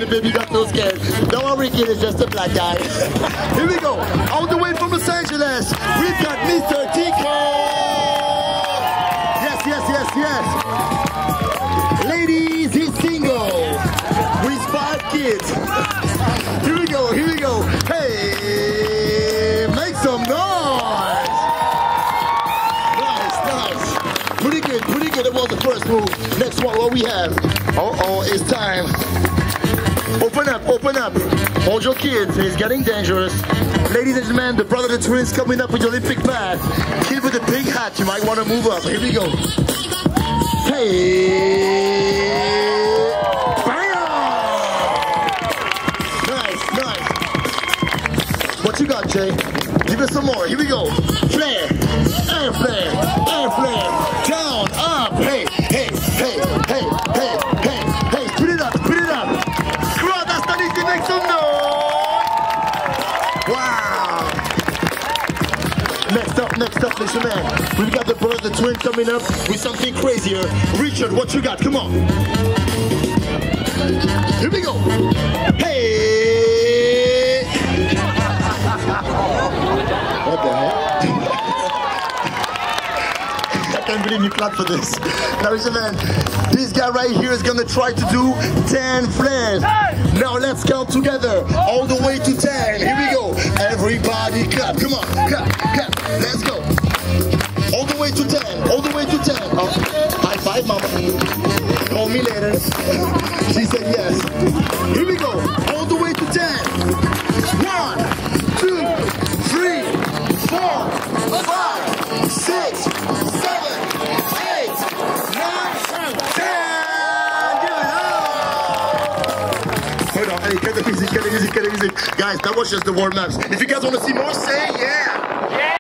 the baby got no skin. Don't worry, kid, it's just a black guy. Here we go. All the way from Los Angeles, we've got Mr. Tico. Yes. Ladies, he's single. With 5 kids. Here we go. Hey, make some noise. Nice. Pretty good. That was the first move. Next one, what we have? It's time. Open up. Hold your kids. It's getting dangerous. Ladies and gentlemen, the brother, the twins coming up with the Olympic bat. Kid with a big hat, you might want to move up. Here we go. Hey! Bam! Nice. What you got, Jay? Give us some more. Here we go. Flare. Air flare. Down, up. Hey. Put it up. Come on, that's not easy. Make some noise. Wow. Next up, listen, man. We've got the brother, the twin coming up with something crazier. Richard, what you got? Come on. Here we go. Hey! What the heck? I can't believe you clapped for this. Now listen, man. This guy right here is gonna try to do 10 flares. Now let's count together all the way to 10. Here we go. Everybody clap. Come on. Clap. Let's go. All the way to 10. Oh, high five, mama. Call me later. She said yes. Here we go. All the way to 10. 1, 2, 3, 4, 5, 6, 7, 8, 9, 10. Give it up. Hold on. Hey, get the music. Guys, that was just the warm-ups. If you guys want to see more, say yeah.